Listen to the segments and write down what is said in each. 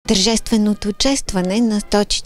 Тържественото честване на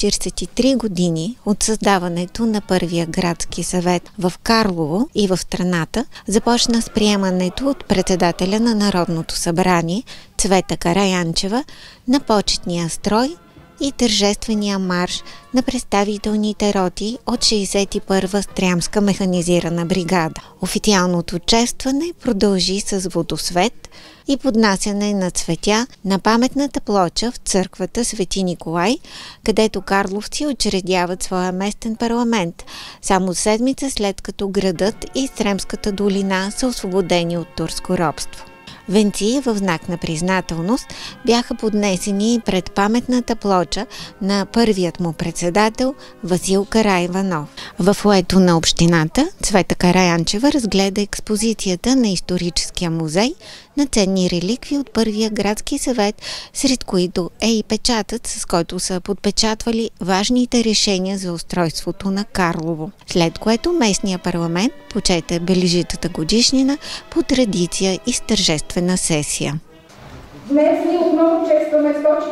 143 години от създаването на първия градски съвет в Карлово и в страната започна с приемането от председателя на Народното събрание Цвета Караянчева на почетния строй и тържествения марш на представителните роти от 61-а Стрямска механизирана бригада. Официалното честване продължи с водосвет и поднасяне на цветя на паметната плоча в църквата Свети Николай, където карловци учредяват своя местен парламент, само седмица след като градът и Стрямската долина са освободени от турско робство. Венци в знак на признателност бяха поднесени пред паметната плоча на първият му председател Васил Караиванов. В фоайето на общината Цвета Караянчева разгледа експозицията на историческия музей на ценни реликви от първия градски съвет, сред които е и печатът, с който са подпечатвали важните решения за устройството на Карлово, след което местния парламент почете бележитата годишнина по традиция и с тържествена сесия. Днес ние отново честваме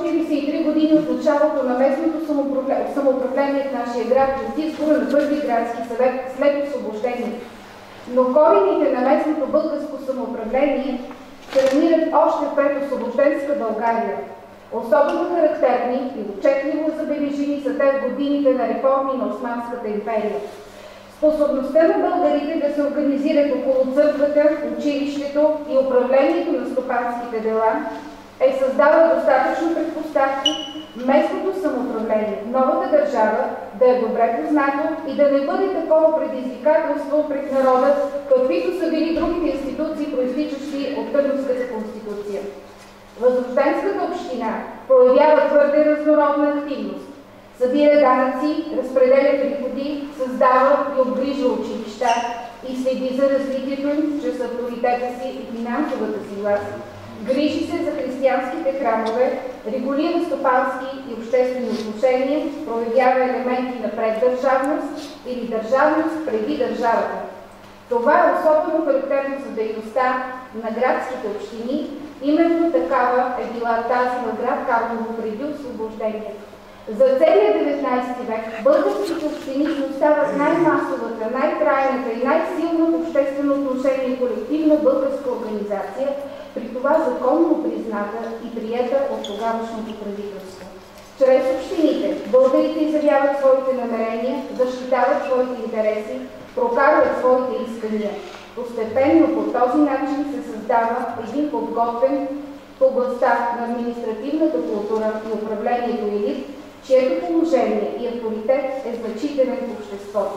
143 години от началото на местното самоуправление в нашия град чрез избора на първи градски съвет след освобождението. Но корените на местното българско самоуправление се намират още пред освобожденска България. Особено характерни и отчетливо забележими са те в годините на реформи на Османската империя. Способността на българите да се организират около църквата, училището и управлението на стопанските дела е създала достатъчно предпоставки местното самоуправление в новата държава да е добре познато и да не бъде такова предизвикателство пред народа, каквито са били другите институции, произтичащи от Търновската конституция. Възрожденската община проявява твърде разнородна активност. Събира данъци, разпределя приходи, създава и обгрижва училища и следи за развитието им чрез авторитета си и финансовата си власт. Грижи се за християнските храмове, регулира стопански и обществени отношения, проявява елементи на преддържавност или държавност преди държавата. Това е особено характерно за дейността на градските общини. Именно такава е била тази на град Карлово преди освобождението. За целия 19 век българските общини остават най-масовата, най-трайната и най-силна в обществено отношение колективна българска организация, при това законно призната и приета от тогавашното правителство. Чрез общините българите изявяват своите намерения, защитават своите интереси, прокарват своите искания. Постепенно по този начин се създава един подготвен в областта на административната култура и управлението елит, чието положение и авторитет е значителен в обществото.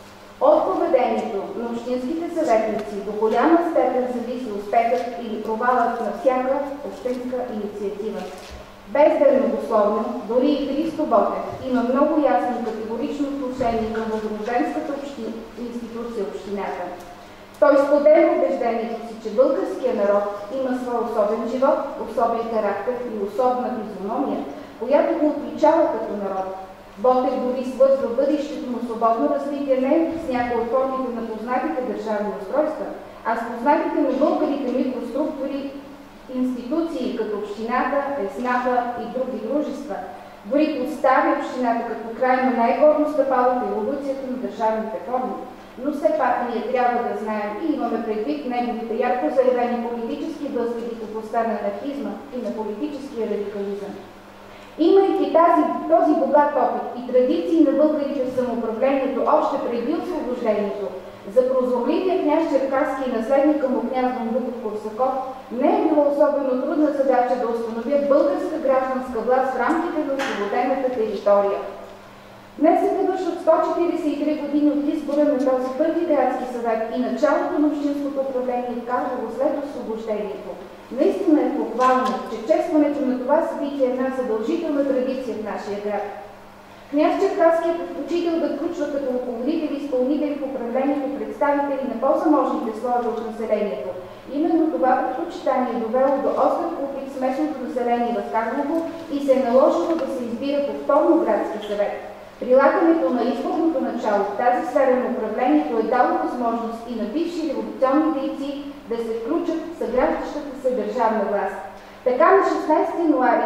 От поведението на общинските съветници до голяма степен зависи успехът или провалът на всяка общинска инициатива. Без да е многословно, дори и Христо Ботев има много ясно и категорично отношение към възрожденската институция общината. Той споделя убеждението си, че българският народ има свой особен живот, особен характер и особена физиономия, която го отличава като народ. Ботев дори свързва бъдещето на свободно развитие не с някои от формите на познатите държавни устройства, а с познатите на българите микроструктури, институции като общината, ЕСНАПа и други дружества. Дори поставя общината като край на най-горно стъпало в еволюцията на държавните форми. Но все пак ние трябва да знаем и имаме предвид неговите ярко заявени политически възгледи в областта на анархизма и на политическия радикализъм. Имайки този богат опит и традиции на българите в самоуправлението още преди освобождението, за прозорливия княз Черкасски и наследника му княз Дон Дуков Корсаков не е било особено трудна задача да установят българска гражданска власт в рамките на освободената територия. Днес се навършват 143 години от избора на този първи градски съвет и началото на общинското управление в Карлово след освобождението. Наистина е похвално, че честването на това събитие е една задължителна традиция в нашия град. Княз Черкасски е предпочитал да включва като ръководители и изпълнители в управлението представители на по-заможните слоеве от населението. Именно това предпочитание е довело до остър конфликт с местното население в Карлово и се е наложило да се избира повторно градски съвет. Прилагането на изборното начало в тази сфера на управлението е дало възможност и на бивши революционни дейци да се включат в съграждащата се държавна власт. Така на 16 януари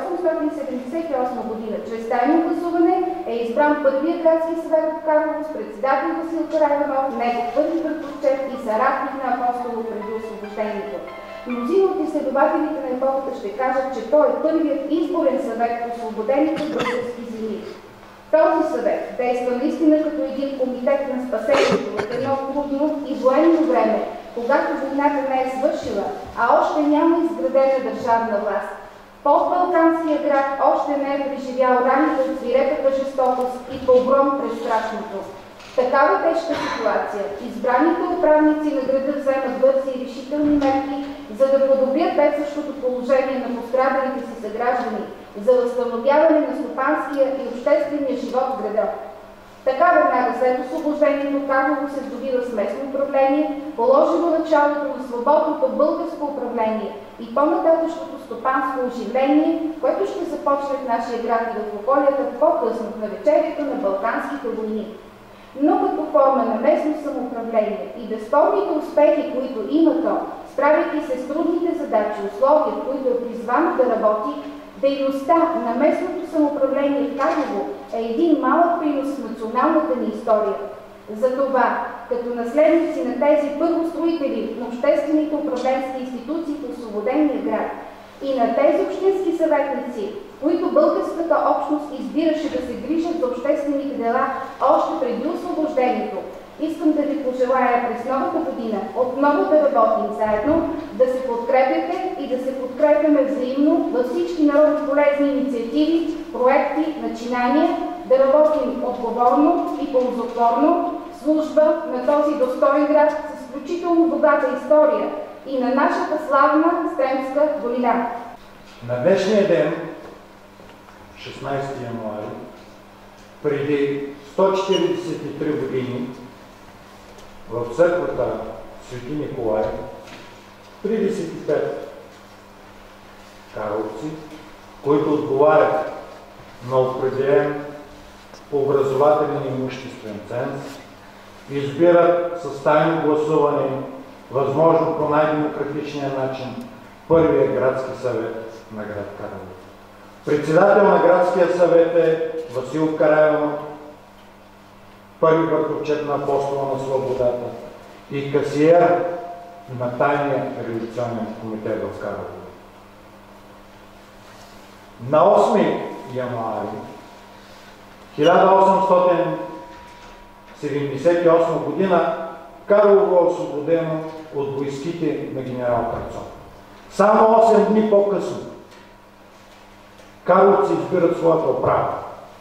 1878 година чрез тайно гласуване е избран първият градски съвет от Карлово с председател Васил Карайванов, негов първи предпочет и съратник на Апостолов преди освобождението. Мнозина от изследователите на епохата ще кажат, че той е първият изборен съвет по освободените български земи. Този съвет действа наистина като един комитет на спасението в едно трудно и военно време, когато войната не е свършила, а още няма изградена държавна власт. Под Балканския град още не е преживял раните от свирепата жестокост и погром през страшното. В такава тежка ситуация избраните управници на града вземат бързи и решителни мерки, за да подобрят бедстващото положение на пострадалите си съграждани, за възстановяване на стопанския и обществения живот в града. Така веднага след освобождението Карлово се здобива с местно управление, положило началото на свободното българско управление и по-нататъчното стопанско оживление, което ще започне в нашия град и в околията по-късно в навечерието на Балканските войни. Но като форма на местно самоуправление и безспорните успехи, които има то, справяйки се с трудните задачи, условия, в които е призвано да работи, дейността на местното самоуправление в Карлово е един малък принос в националната ни история. Затова, като наследници на тези първостроители на обществените управленски институции в освободения град и на тези общински съветници, които българската общност избираше да се грижат за обществените дела още преди освобождението, искам да ви пожелая през новата година отново да работим заедно, да се подкрепяте и да се подкрепяме взаимно във всички народополезни инициативи, проекти, начинания, да работим отговорно и ползотворно в служба на този достоен град с изключително богата история и на нашата славна Стремска долина. На днешния ден, 16 януари, преди 143 години, в църквата Свети Николай, 35 карловци, които отговарят на определен образователен и имуществен ценз, избират с тайно гласуване, възможно по най-демократичния начин, първия градски съвет на град Карлово. Председател на градския съвет е Васил Карайванов, първи върховчет на Апостола на свободата и касиер на тайния революционен комитет в Карлово. На 8 януари 1878 година Карлово е освободено от войските на генерал Кръцов. Само 8 дни по-късно карловци избират своята управа.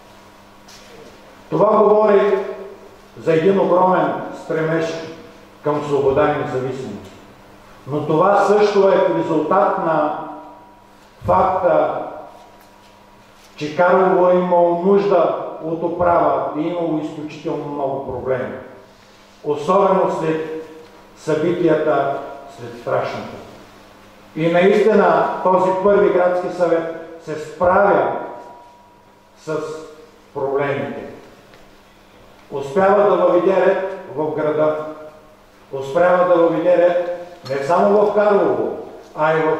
Това говори за един огромен стремеж към свобода и независимост. Но това също е резултат на факта, че Карлово е имало нужда от управа и имало изключително много проблеми. Особено след събитията, след страшното. И наистина този първи градски съвет се справя с проблемите. Успява да въведе ред в града, успява да въведе ред не само в Карлово, а и в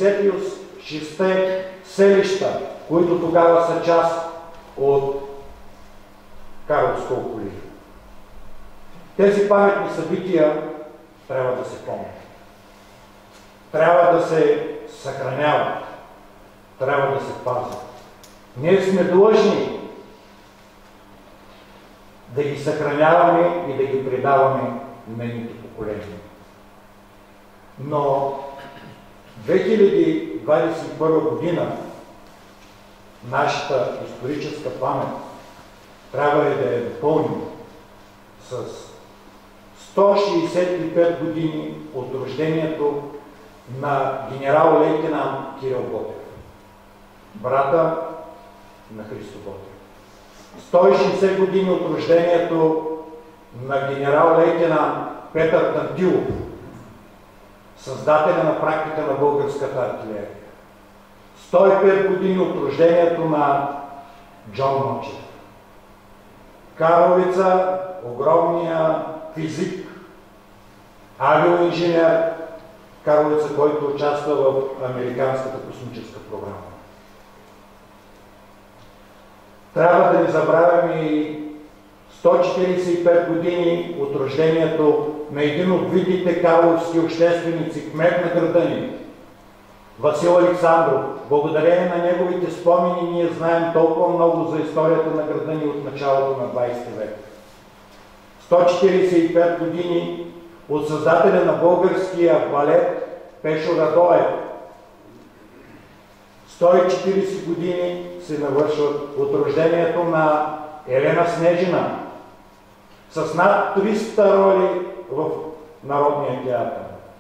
56-те селища, които тогава са част от Карловско околие. Тези паметни събития трябва да се помнят. Трябва да се съхраняват. Трябва да се пазят. Ние сме длъжни да ги съхраняваме и да ги предаваме на нейните поколения. Но 2021 година нашата историческа памет трябва ли да я допълним с 165 години от рождението на генерал-лейтенант Кирил Ботев, брата на Христо Ботев. 160 години от рождението на генерал-лейтенант Петър Тантилов, създателя на практика на българската артилерия. 105 години от рождението на Джон Ночев. Карловица, огромния физик, авиоинженер, Карловица, който участва в Американската космическа програма. Трябва да не забравяме и 145 години от рождението на един от видните карловски общественици, кмет на града ни, Васил Александров. Благодарение на неговите спомени ние знаем толкова много за историята на града ни от началото на 20 век. 145 години от създателя на българския балет Пешо Радоев. 140 години се навършват от рождението на Елена Снежина с над 300 роли в Народния театър.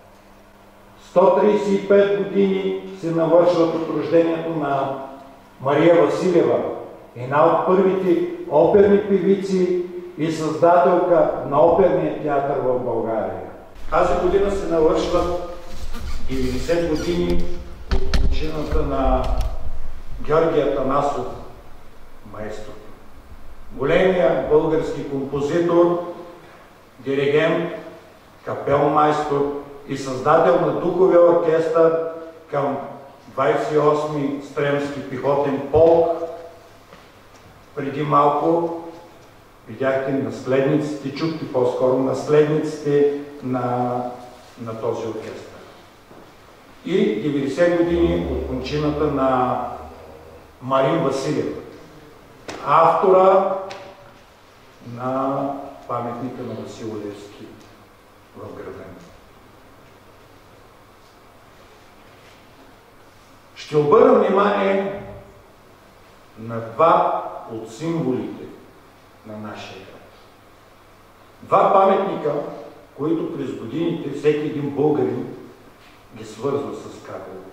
135 години се навършват от рождението на Мария Василева, една от първите оперни певици и създателка на оперния театър в България. Тази година се навършват 90 години от кончината на Георги Атанасов, маестро. Големия български композитор, диригент, капелмайстор и създател на духовия оркестър към 28-ми Стремски пехотен полк. Преди малко видяхте наследниците, чухте по-скоро наследниците на този оркестър. И 90 години от кончината на Марин Василев, автора на паметника на Васил Левски в града. Ще обърна внимание на два от символите на нашия град. Два паметника, които през годините всеки един българин ги свързва с Карлово.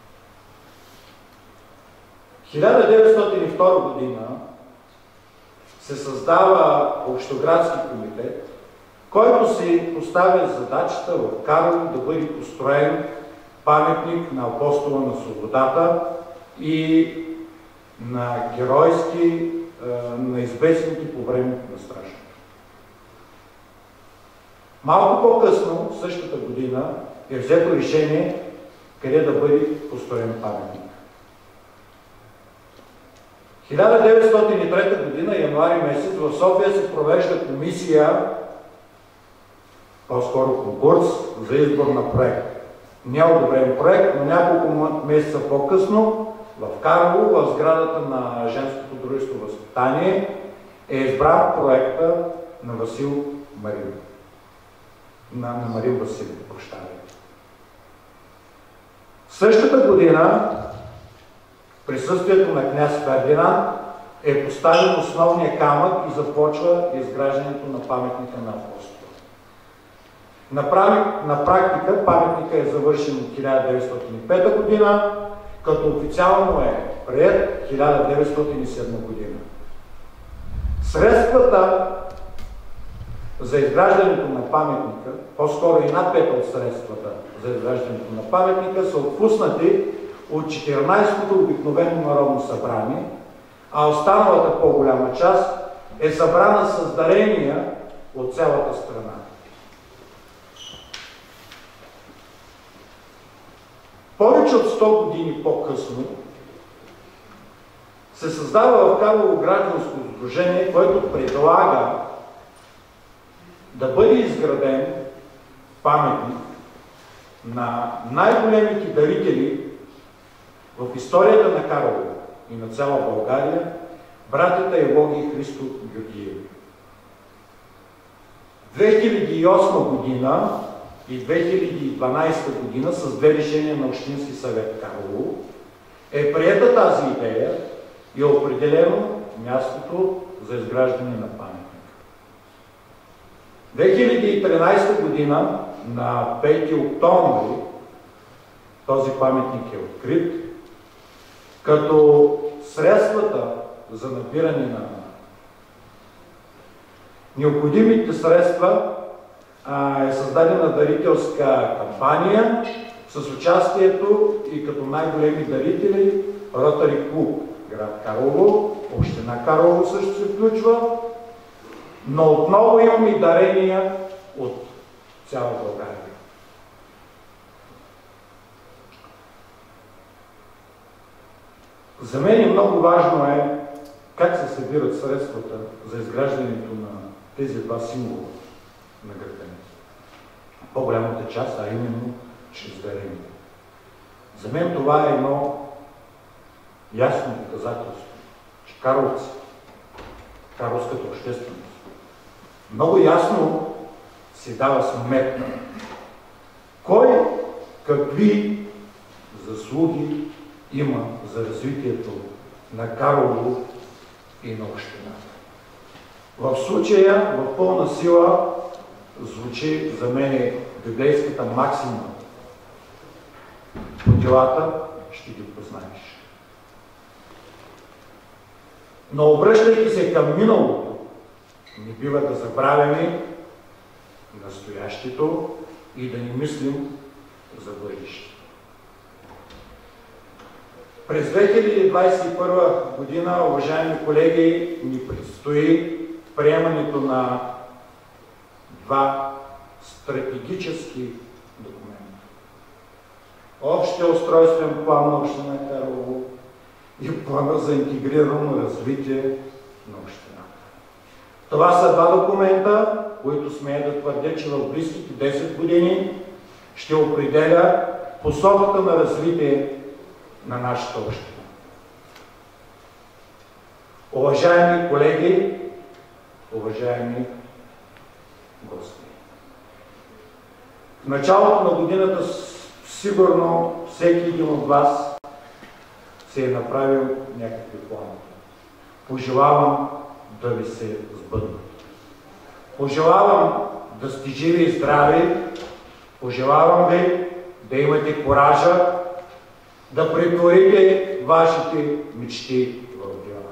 1902 година се създава Общоградски комитет, който си поставя задачата в Карлово да бъде построен паметник на Апостола на свободата и на геройски, на известните по времето на Страшното. Малко по-късно, същата година, е взето решение къде да бъде построен паметник. 1903 година, януари месец, в София се провежда комисия, по-скоро конкурс, за избор на проект. Не е одобрен проект, но няколко месеца по-късно в Карлово, в сградата на Женското дружество Възпитание, е избран проекта на Васил Марин. На Марин Василев, прощавайте. Същата година присъствието на княз Фердинанд е поставен основния камък и започва изграждането на паметника на Апостола. На практика паметника е завършен от 1905 година, като официално е приет 1907 година. Средствата за изграждането на паметника, по-скоро и една пета от средствата за изграждането на паметника, са отпуснати от 14-то обикновено народно събрание, а останалата по-голяма част е събрана с дарения от цялата страна. Повече от 100 години по-късно се създава в Карлово гражданско сдружение, което предлага да бъде изграден паметник на най-големите дарители в историята на Карлово и на цяла България, братята Евлоги и Христо Георгиеви. 2008 година и 2012 година с две решения на Общински съвет Карлово е приета тази идея и е определено мястото за изграждане на паметник. 2013 година на 5 октомври този паметник е открит, като средствата за набиране на необходимите средства е създадена дарителска кампания с участието и като най-големи дарители Ротари клуб град Карлово, община Карлово също се включва, но отново имаме и дарения от цяла България. За мен много важно е как се събират средствата за изграждането на тези два символа на града. По-голямата част, а именно чрез дарение. За мен това е едно ясно доказателство, че карловци, карловската общественост, много ясно си дава сметка кой какви заслуги има за развитието на Карлово и на общината. В случая, в пълна сила, звучи за мен библейската максима: по делата ще ги познаеш. Но обръщайки се към миналото, не бива да забравяме настоящето и да не мислим за бъдеще. През 2021 година, уважаеми колеги, ни предстои приемането на два стратегически документа. Общия устройствен план на община Карлово и плана за интегрирано развитие на общината. Това са два документа, които смея да твърдя, че в близките 10 години ще определя посоката на развитие на нашата община. Уважаеми колеги, уважаеми гости, в началото на годината сигурно всеки един от вас се е направил някакви планове. Пожелавам да ви се сбъднат. Пожелавам да сте живи и здрави. Пожелавам ви да имате куража да претворите вашите мечти в дела.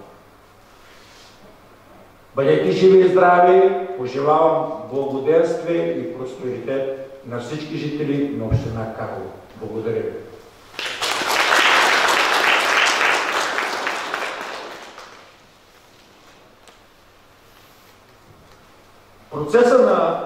Бъдете живи и здрави. Пожелавам благоденствие и просперитет на всички жители на община Карлово. Благодаря ви. Процеса на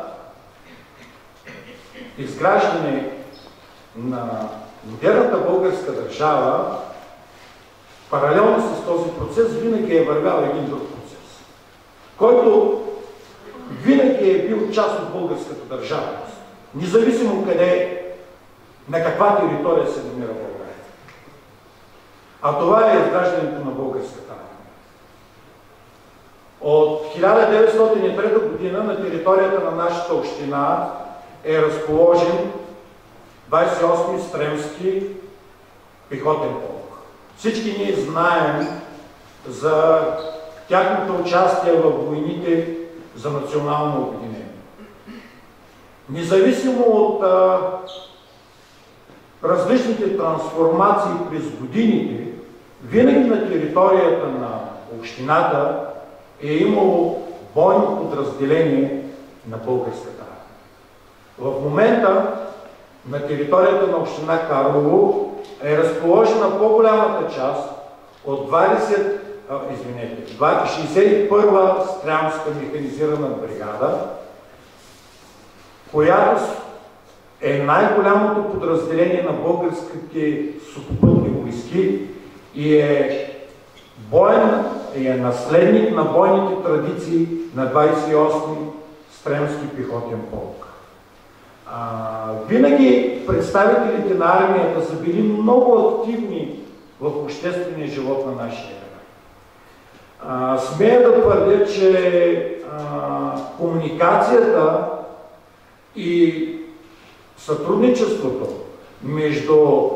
изграждане на модерната българска държава, паралелно с този процес, винаги е вървял един друг процес, който винаги е бил част от българската държавност, независимо къде, на каква територия се намира България. А това е изграждането на българската армия. От 1903 година на територията на нашата община е разположен 28-ми Стремски пехотен полк. Всички ние знаем за тяхното участие в войните за национално обединение. Независимо от различните трансформации през годините, винаги на територията на общината е имало бойно подразделение на българската армия. В момента на територията на община Карлово е разположена по-голямата част от 61-а стрямска механизирана бригада, която е най-голямото подразделение на българските сухопътни войски и е наследник на бойните традиции на 28-ми Стремски пехотен полк. Винаги представителите на армията са били много активни в обществения живот на нашия град. Смея да твърдя, че комуникацията и сътрудничеството между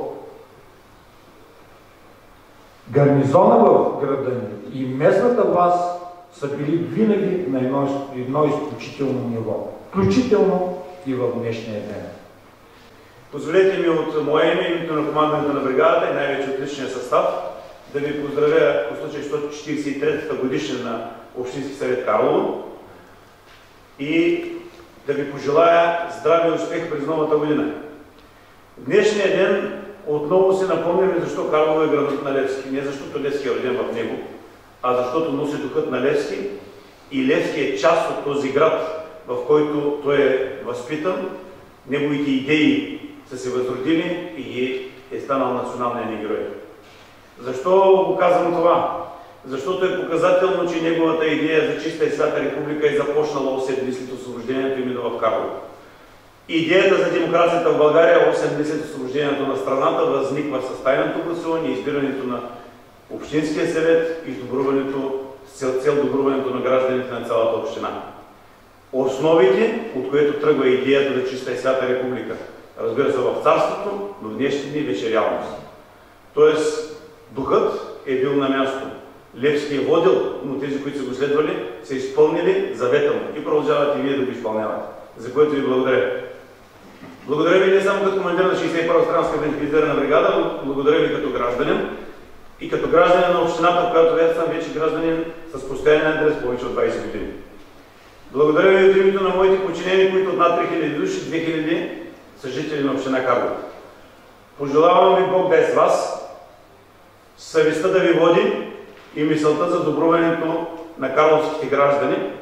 гарнизона в града и местната власт са били винаги на едно изключително ниво, включително и в днешния ден. Позволете ми от мое име, името на командването на бригадата и най-вече от личния състав да ви поздравя по случай 143-та годишна на Общински съвет Карлово и да ви пожелая здраве и успех през новата година. В днешния ден отново се напомняме защо Карлово е градът на Левски. Не защото Левски е роден в него, а защото носи духът на Левски и Левски е част от този град, в който той е възпитан. Неговите идеи са се възродили и е станал националния ни герой. Защо го казвам това? Защото е показателно, че неговата идея за чиста и свята република е започнала 8 дни след освобождението именно в Карлово. Идеята за демокрацията в България 8 дни след освобождението на страната възниква с тайното гласуване и избирането на Общинския съвет и с цел добруването на гражданите на цялата община. Основите, от което тръгва идеята за чиста и свята република, разбира се, в царството, но в днешни дни вече реалност. Тоест, духът е бил на място. Левски е водил, но тези, които са го следвали, са изпълнили завета му и продължават и вие да го изпълнявате. За което ви благодаря. Благодаря ви не само като командир на 61-а странска идентифицирана бригада, благодаря ви като гражданин и като гражданин на общината, в която аз съм вече гражданин с постоянен адрес повече от 20 години. Благодаря ви от името на моите подчинени, които от над 3000 души, 2000 са жители на община Карлово. Пожелавам ви Бог да е с вас, съвестта да ви води и мисълта за добруването на карловските граждани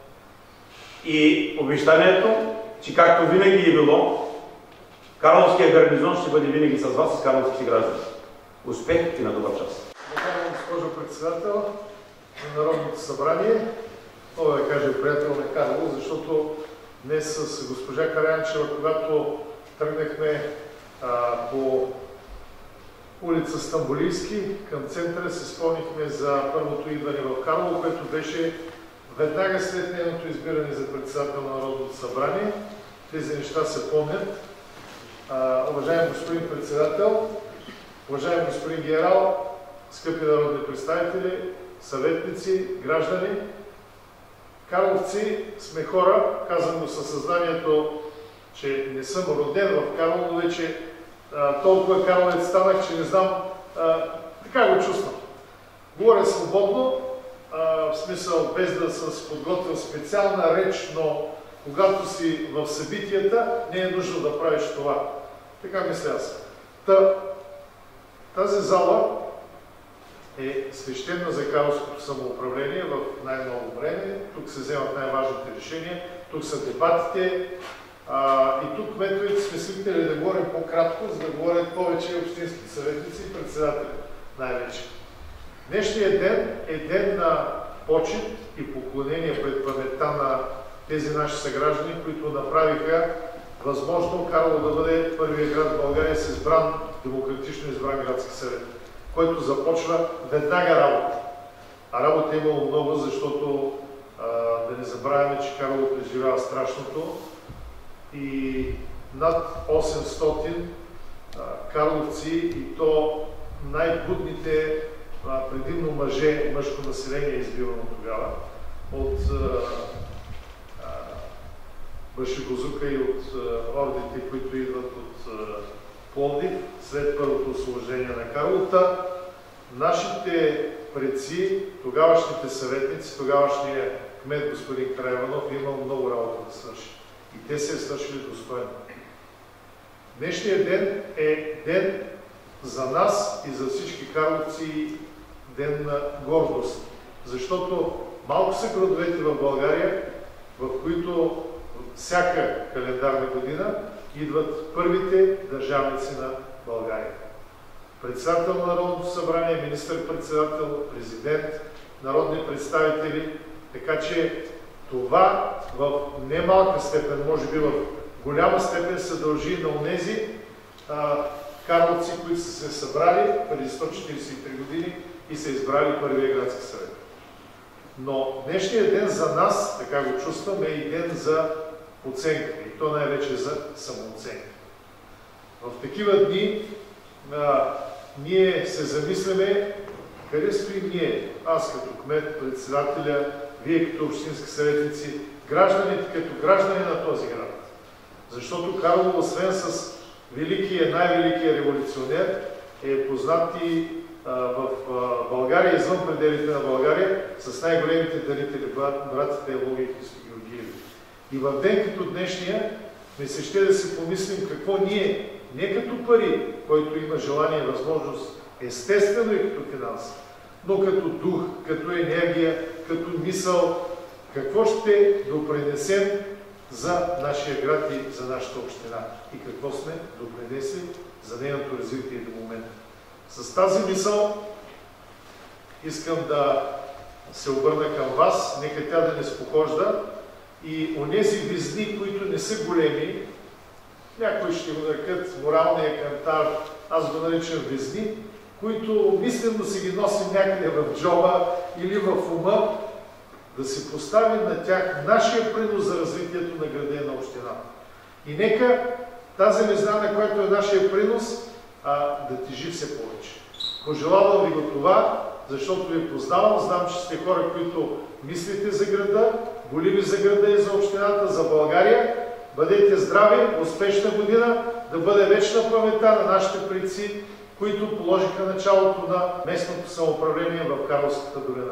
и обещанието, че както винаги е било, Карловския гарнизон ще бъде винаги с вас и с карловските граждани. Успех и на добър час! Уважаема госпожо председател на Народното събрание, мога да кажа приятел на Карлово, защото днес с госпожа Караянчева, когато тръгнахме по улица Стамболийски към центъра, се спомнихме за първото идване в Карлово, което беше веднага след нейното избиране за председател на Народното събрание. Тези неща се помнят. Уважаем господин председател, уважаем господин генерал, скъпи народни представители, съветници, граждани, карловци сме хора, казвам го със съзнанието, че не съм роден в Карлово, но вече толкова карловец станах, че не знам, така го чувствам. Говоря свободно, в смисъл без да съм подготвил специална реч, но когато си в събитията, не е нужно да правиш това. Така мисля аз. Тази зала е свещена за карловското самоуправление в най-много време. Тук се вземат най-важните решения, тук са дебатите и тук кметовете сме свикнали да говорим по-кратко, за да говорят повече общински съветници и председатели най-вече. Днешният ден е ден на почет и поклонение пред паметта на тези наши съграждани, които направиха възможно Карлово да бъде първият град в България с избран, демократично избран градски съвет, който започва веднага работа. А работа е имало много, защото да не забравяме, че Карлово преживява страшното и над 800 карловци, и то най-будните, предимно мъже, мъжко население е избивано тогава от Башибозука и от ордите, които идват от Пловдив след първото освобождение на Карлово. Нашите предци, тогавашните съветници, тогавашния кмет господин Караиванов е имал много работа да свърши. И те се е свършили достойно. Днешният ден е ден за нас и за всички карловци, ден на гордост. Защото малко са градовете в България, в които всяка календарна година идват първите държавници на България. Председател на Народното събрание, министър-председател, президент, народни представители. Така че това в немалка степен, може би в голяма степен, се дължи на онези карловци, които са се събрали преди 143 години и са избрали първия градски съвет. Но днешният ден за нас, така го чувстваме, е и ден за оценка, и то най-вече за самооценка. В такива дни ние се замисляме къде стоим ние, аз като кмет, председателя, вие като общински съветници, гражданите като граждани на този град. Защото Карлово, освен с най-великия революционер, е познат и в България, извън пределите на България, с най-големите дарители, братите Луги и Христо Георгиеви. И в ден като днешния ми се ще да си помислим какво ние, не като пари, който има желание и възможност, естествено и като финанси, но като дух, като енергия, като мисъл, какво ще допринесем за нашия град и за нашата община и какво сме допринесли за нейното развитие до момента. С тази мисъл искам да се обърна към вас, нека тя да не спохожда и онези везни, които не са големи, някои ще го нарекат моралния кантар, аз го наричам везни, които мислено си ги носим някъде в джоба или в ума, да се постави на тях нашия принос за развитието на града и на общината. И нека тази везна, на която е нашия принос, да тежи все повече. Пожелавам ви го това, защото ви познавам, знам, че сте хора, които мислите за града, боли ви за града и за общината, за България. Бъдете здрави, успешна година, да бъде вечна паметта на нашите предци, които положиха началото на местното самоуправление в Карловската долина.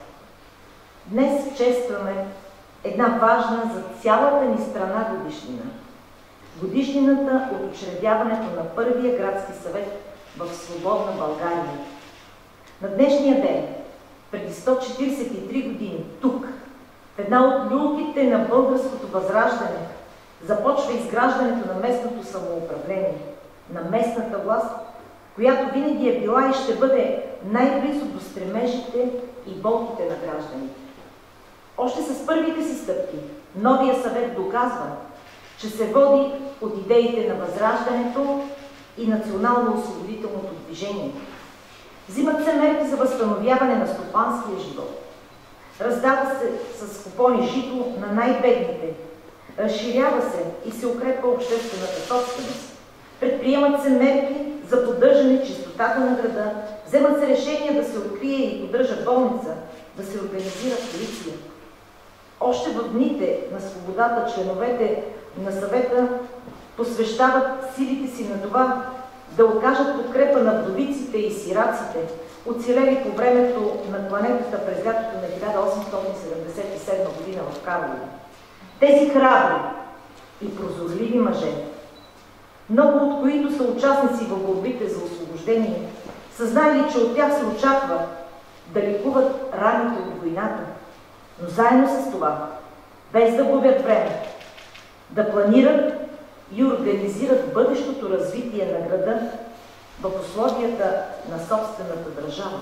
Днес честваме една важна за цялата ни страна годишнина. Годишнината от учредяването на първия градски съвет в свободна България. На днешния ден, преди 143 години, тук, в една от люлките на българското възраждане, започва изграждането на местното самоуправление, на местната власт, която винаги е била и ще бъде най-близо до стремежите и болките на гражданите. Още с първите си стъпки, новия съвет доказва, че се води от идеите на възраждането и национално-освободителното движение. Взимат се мерки за възстановяване на стопанския живот. Раздава се с купони жито на най-бедните. Разширява се и се укрепва обществената собственост. Предприемат се мерки за поддържане чистотата на града. Вземат се решения да се открие и поддържа болница, да се организира полиция. Още в дните на свободата членовете на съвета посвещават силите си на това да окажат подкрепа на вдовиците и сираците, оцелели по времето на планетата през лятото на 1877 година в Карлово. Тези храбри и прозорливи мъже, много от които са участници в борбите за освобождение, са знали, че от тях се очаква да лекуват раните от войната, но заедно с това, без да губят време, да планират и организират бъдещото развитие на града в условията на собствената държава.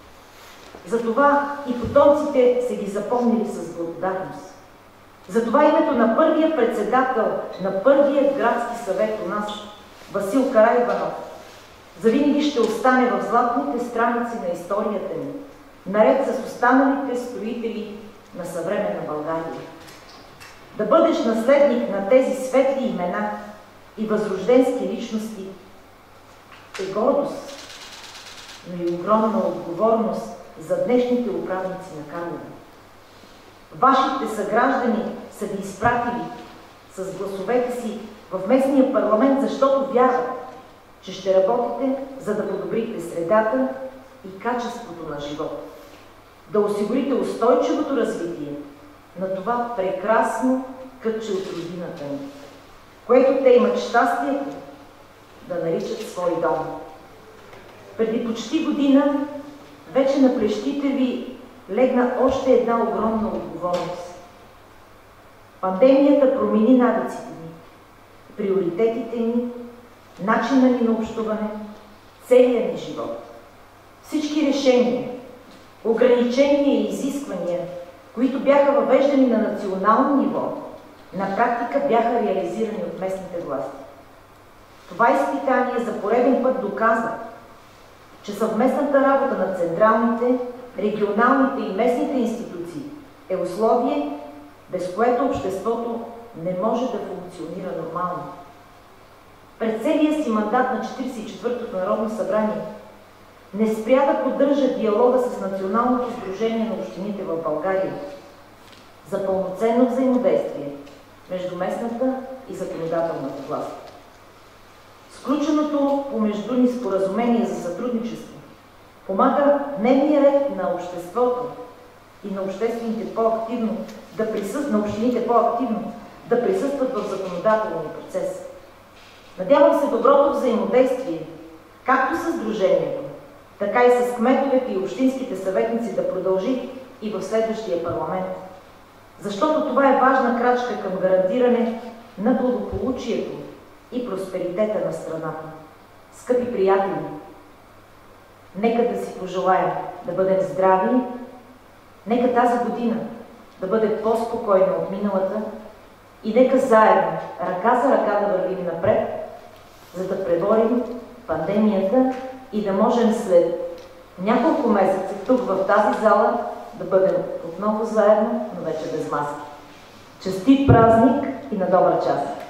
Затова и потомците се ги запомнили с благодарност. Затова името на първия председател на първия градски съвет у нас, Васил Караиванов, завинаги ще остане в златните страници на историята ни, наред с останалите строители на съвременна България. Да бъдеш наследник на тези светли имена и възрожденски личности е гордост, но и огромна отговорност за днешните управници на Карлово. Вашите съграждани са ви изпратили с гласовете си в местния парламент, защото вярват, че ще работите, за да подобрите средата и качеството на живот, да осигурите устойчивото развитие на това прекрасно кътче от родината ни, което те имат щастието да наричат свой дом. Преди почти година вече на плещите ви легна още една огромна отговорност. Пандемията промени навиците ни, приоритетите ни, начина ни на общуване, целия ни живот. Всички решения, ограничения и изисквания, които бяха въвеждани на национално ниво, на практика бяха реализирани от местните власти. Това изпитание за пореден път доказа, че съвместната работа на централните, регионалните и местните институции е условие, без което обществото не може да функционира нормално. През целия си мандат на 44-то Народно събрание не спря да поддържа диалога с Националното сдружение на общините в България за пълноценно взаимодействие между местната и законодателната власт. Сключеното помежду ни споразумение за сътрудничество помага дневния ред на обществото и на обществените по-активно на общините по-активно да присъстват в законодателния процес. Надявам се доброто взаимодействие, както с Сдружението, така и с кметовете и общинските съветници да продължи и в следващия парламент. Защото това е важна крачка към гарантиране на благополучието и просперитета на страната. Скъпи приятели, Нека да си пожелаем да бъдем здрави, нека тази година да бъде по-спокойна от миналата и нека заедно, ръка за ръка да вървим напред, за да преборим пандемията и да можем след няколко месеца тук в тази зала да бъдем отново заедно, но вече без маски. Честит празник и на добър час!